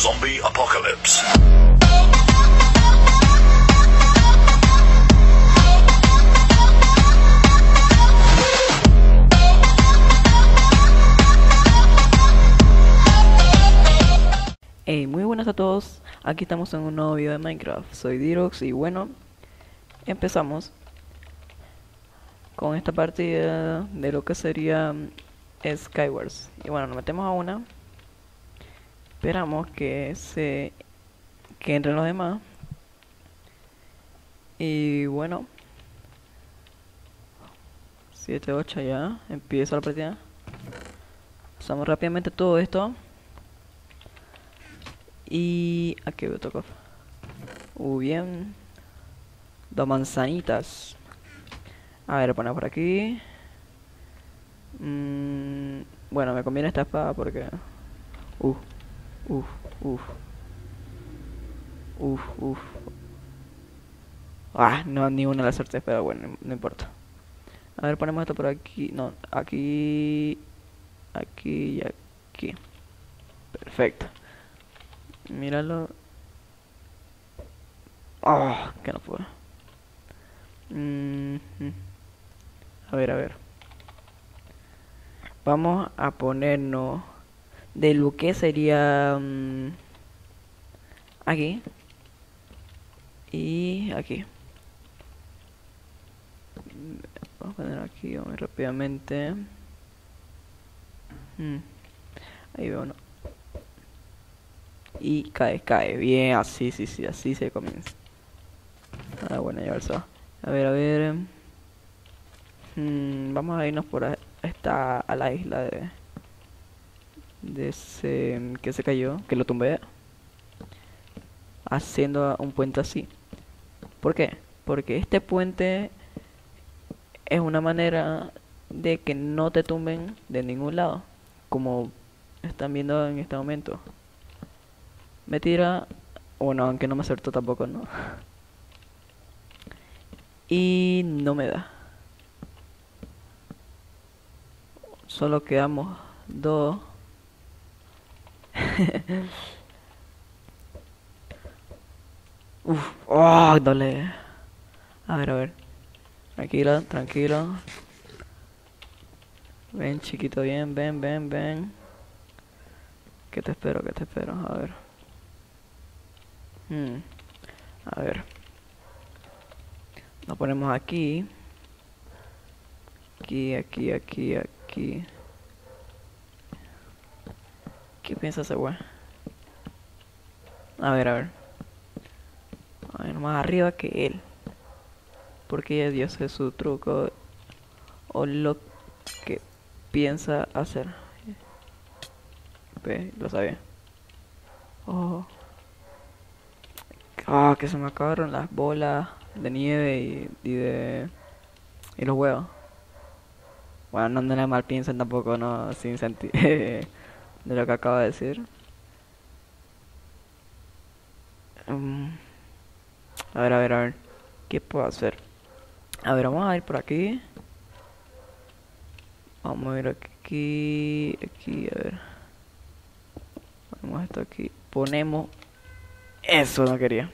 Zombie Apocalypse. Hey, muy buenas a todos, aquí estamos en un nuevo video de Minecraft. Soy Dirox y bueno, empezamos con esta partida de lo que sería Skywars. Y bueno, nos metemos a una, esperamos que entren los demás. Y bueno, 7-8 ya, empieza la partida. Pasamos rápidamente todo esto. Y aquí veo toco. Bien. 2 manzanitas. A ver, poner por aquí. Bueno, me conviene esta espada porque... Uf, uf, uf. Uf, uf. Ah, no, ni una la acerté, pero bueno, no importa. A ver, ponemos esto por aquí. No, aquí... Aquí y aquí. Perfecto. Míralo. Oh, que no puedo. A ver, a ver. Vamos a ponernos de lo que sería aquí y aquí. Vamos a poner aquí muy rápidamente. Ahí veo uno. Y cae. Bien, así, sí, así se comienza. Ah, bueno, ya alzó. A ver. Vamos a irnos por a la isla de ese que se cayó, que lo tumbé. Haciendo un puente así. ¿Por qué? Porque este puente es una manera de que no te tumben de ningún lado. Como están viendo en este momento. Me tira... Bueno, aunque no me acertó tampoco, ¿no? Y no me da. Solo quedamos 2. Uf, oh, dole. A ver. Tranquilo. Ven, chiquito, bien, ven. Que te espero. A ver. A ver. Nos ponemos aquí. Aquí. ¿Qué piensa ese güey? A ver, más arriba que él. Porque ya Dios es su truco. O lo que piensa hacer. Ve, lo sabía. Oh. Ah, que se me acabaron las bolas de nieve y los huevos. Bueno, no andale mal piensen tampoco, no, sin sentido de lo que acabo de decir. A ver, ¿qué puedo hacer? A ver, vamos a ir por aquí. Vamos a ir aquí, a ver. Ponemos esto aquí. Ponemos... Eso no quería.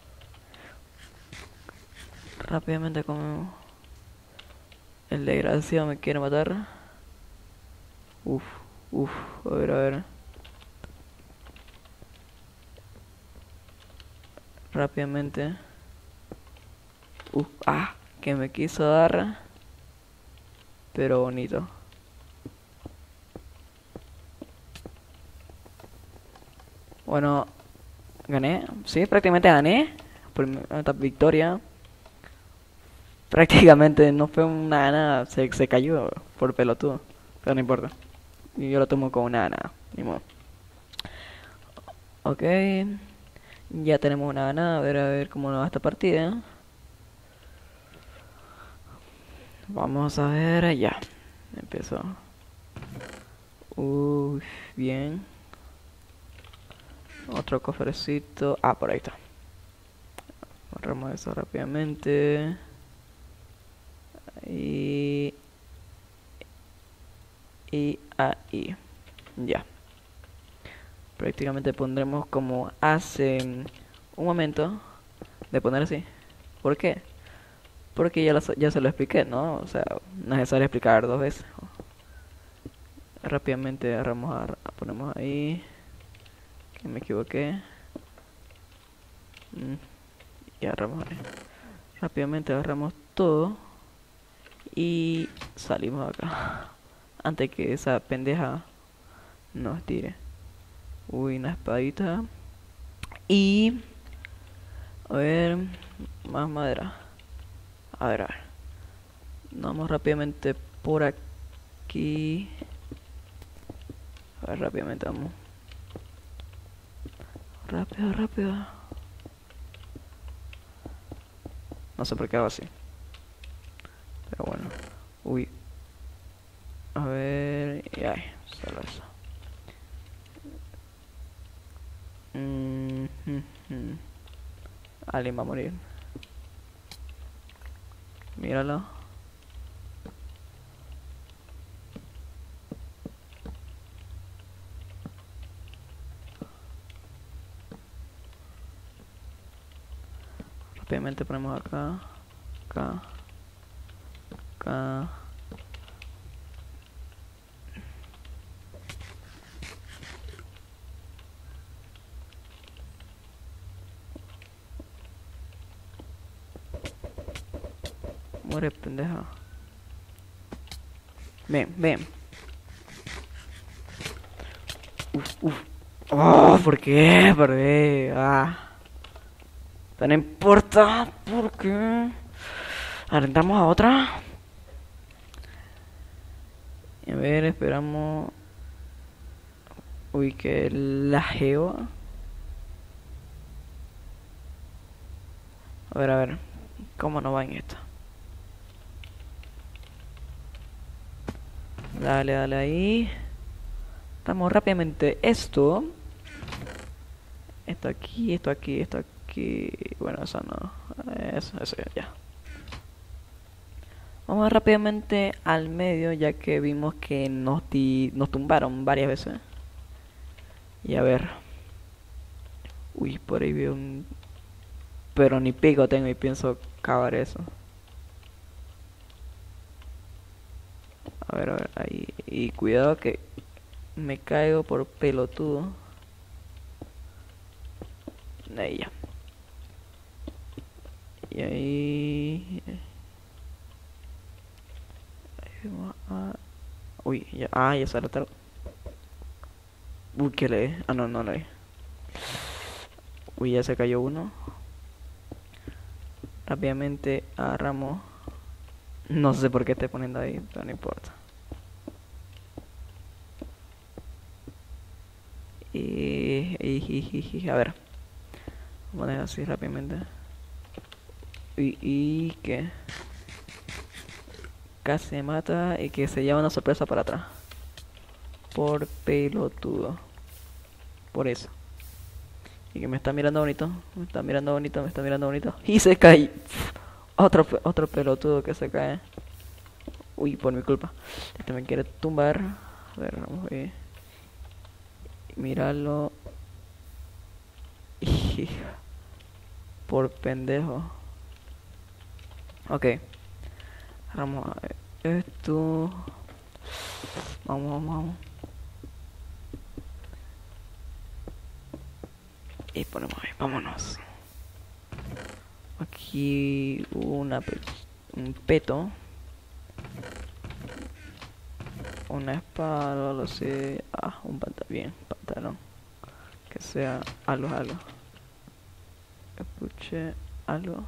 Rápidamente comemos. El desgraciado me quiere matar. Uf, a ver. Rápidamente. Que me quiso dar. Pero bonito. Bueno, gané. Sí, prácticamente gané. Por esta victoria. Prácticamente no fue una ganada. Se cayó por pelotudo. Pero no importa. Y yo lo tomo como una ganada. Ni modo. Ok. Ya tenemos una ganada. A ver cómo nos va esta partida. Vamos a ver. Ya. Empezó. Bien. Otro cofrecito. Por ahí está. Borramos eso rápidamente. Y ahí. Ya. prácticamente pondremos como hace un momento de poner así. ¿Por qué? Porque ya se lo expliqué, ¿no? O sea, no es necesario explicar dos veces. Rápidamente agarramos ponemos ahí, que me equivoqué. Y agarramos ahí. Rápidamente agarramos todo y salimos acá. Antes que esa pendeja nos tire. Uy, una espadita. Y... A ver... Más madera. A ver, a ver. Vamos rápidamente por aquí. A ver, rápidamente vamos. Rápido, rápido. No sé por qué hago así. Pero bueno. Uy. A ver... Y ay, solo eso. Alguien va a morir. Míralo. Rápidamente ponemos acá. Acá. Acá. Muere, pendeja. Ven, ven. Uf. Oh, ¿por qué? ¿Por qué? No importa. ¿Por qué? Arrendamos a otra. A ver, esperamos. Uy, que la geo. A ver. ¿Cómo no va en esto? Dale, dale ahí. Damos rápidamente esto. Esto aquí, esto aquí, esto aquí. Bueno, eso no. Eso ya. Vamos rápidamente al medio, ya que vimos que nos tumbaron varias veces. Y a ver. Uy, por ahí veo un... Pero ni pico tengo y pienso cavar eso. A ver, ahí. Y cuidado que me caigo por pelotudo. Ahí ya. Y ahí... Uy, ya, ya sale tarde. Uy, ¿qué le? No, no le. Uy, ya se cayó uno. Rápidamente agarramos. No sé por qué estoy poniendo ahí, pero no importa. A ver. Vamos a dejar así rápidamente. Y que casi me mata y que se lleva una sorpresa para atrás. Por pelotudo. Por eso. Y que me está mirando bonito. Me está mirando bonito, me está mirando bonito. Y se cae. Otro pelotudo que se cae. Uy, por mi culpa. Este me quiere tumbar. A ver, vamos a ver. Míralo. Por pendejo. Ok. Vamos a ver esto. Vamos. Y ponemos ahí, vámonos. Aquí un peto. Una espada, lo sé. Un pantalón. Que sea algo. Escuche algo.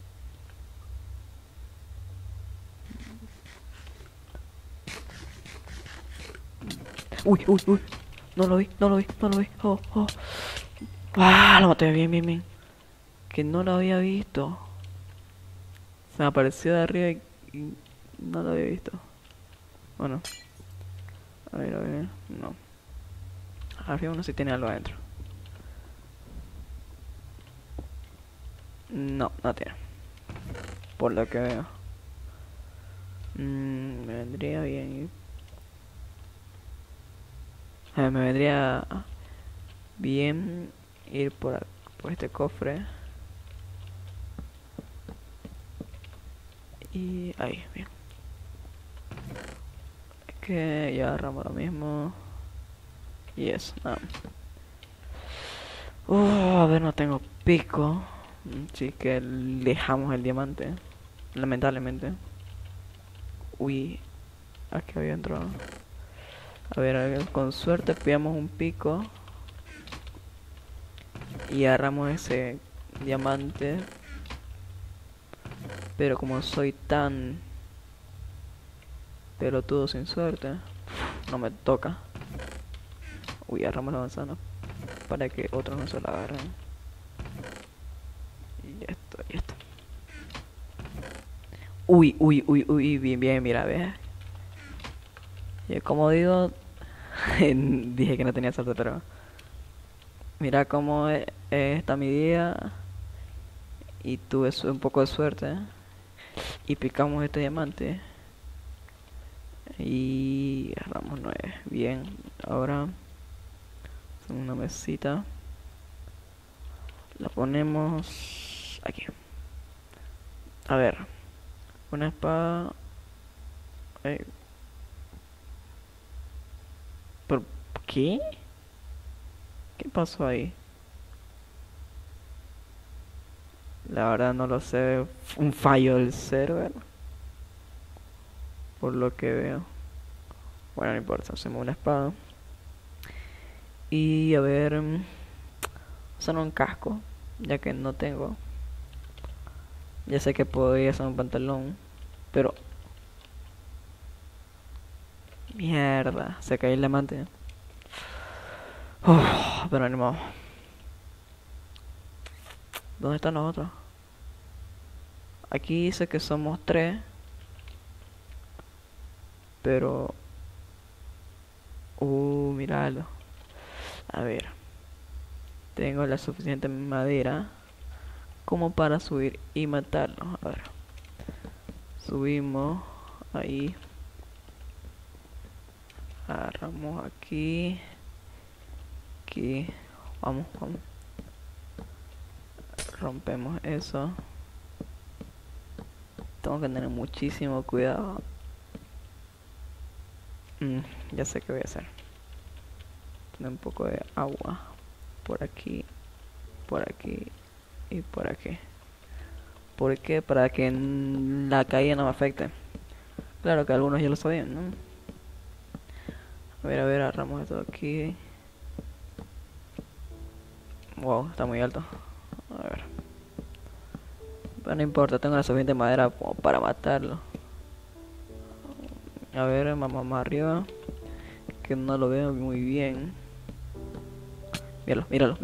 Uy. No lo vi. Oh. Lo maté bien. Que no lo había visto. Se me apareció de arriba y no lo había visto. Bueno. A ver. No. Arriba uno sí tiene algo adentro. No tiene. Por lo que veo. Me vendría bien. Me vendría bien ir por este cofre. Y ahí, bien. Es que ya agarramos lo mismo. Y eso, nada. A ver, no tengo pico. Así que dejamos el diamante. Lamentablemente. Uy, aquí había entrado. A ver, con suerte pillamos un pico. Y agarramos ese diamante. Pero como soy tan pelotudo sin suerte, no me toca. Uy, agarramos la manzana para que otros no se la agarren. Y esto. Uy, bien, bien, mira, ve. Y como digo, dije que no tenía suerte, pero mira cómo está mi día. Y tuve un poco de suerte. Y picamos este diamante. Y agarramos 9. Bien, ahora una mesita. La ponemos aquí. A ver, una espada. Eh, ¿Por qué? ¿Qué pasó ahí? La verdad no lo sé. Un fallo del server. Por lo que veo. Bueno, no importa, hacemos una espada. Y a ver. Usar un casco. Ya que no tengo. Ya sé que podría hacer un pantalón. Pero. Mierda. Se cayó el diamante. Pero ni modo. ¿Dónde están los otros? Aquí dice que somos 3. Pero. Míralo. A ver. Tengo la suficiente madera como para subir y matarlos. A ver. Subimos. Ahí. Agarramos aquí. Aquí. Vamos. Rompemos eso. Tengo que tener muchísimo cuidado. Ya sé qué voy a hacer. Tener un poco de agua. Por aquí y por aquí. ¿Por qué? Para que la caída no me afecte. Claro que algunos ya lo sabían, ¿no? A ver, agarramos esto aquí. Wow, está muy alto. A ver. Pero no importa, tengo la suficiente madera como para matarlo. A ver, vamos más arriba. Que no lo veo muy bien. Míralo.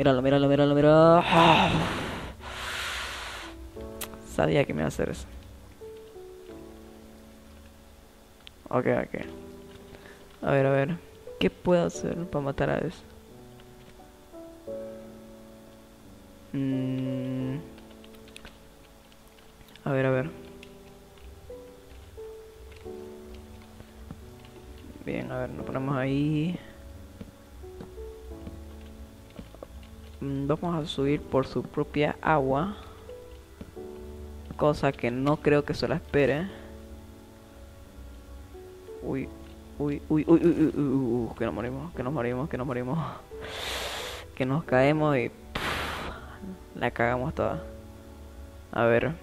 Sabía que me iba a hacer eso. Ok. A ver. ¿Qué puedo hacer para matar a eso? A ver. Bien, a ver, nos ponemos ahí. Vamos a subir por su propia agua. Cosa que no creo que se la espere. Uy. Que nos morimos. Que nos caemos y la cagamos toda. A ver.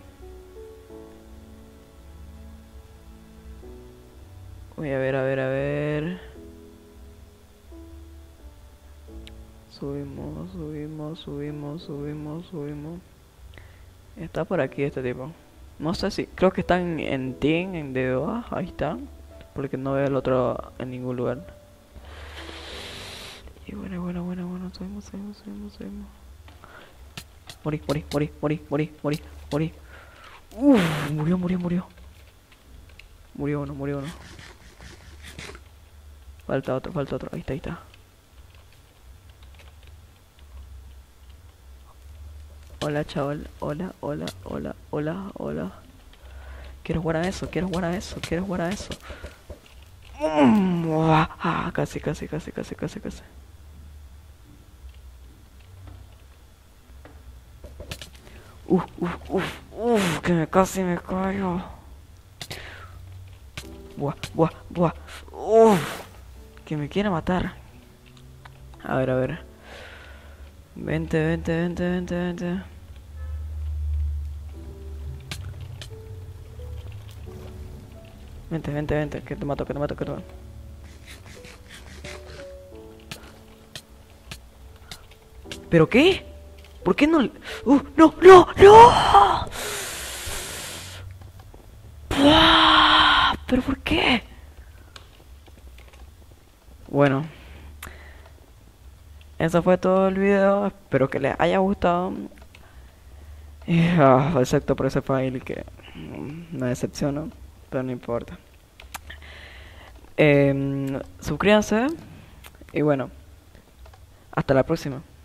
Uy, a ver. Subimos. Está por aquí este tipo. No sé si... Creo que están en Team, en DOA. Ahí está. Porque no veo el otro en ningún lugar. Y bueno. Subimos. Morí. Murió. Murió uno. Falta otro. Ahí está. Hola, chaval. Hola. Quiero jugar a eso. Casi. Que me casi me caigo. Buah. Que me quiere matar. A ver. Vente. Vente, que te mato. ¿Pero qué? ¿Por qué no? No. ¿Pero por qué? Bueno, eso fue todo el video. Espero que les haya gustado. Excepto por ese file que me decepcionó, pero no importa. Suscríbanse y bueno, hasta la próxima.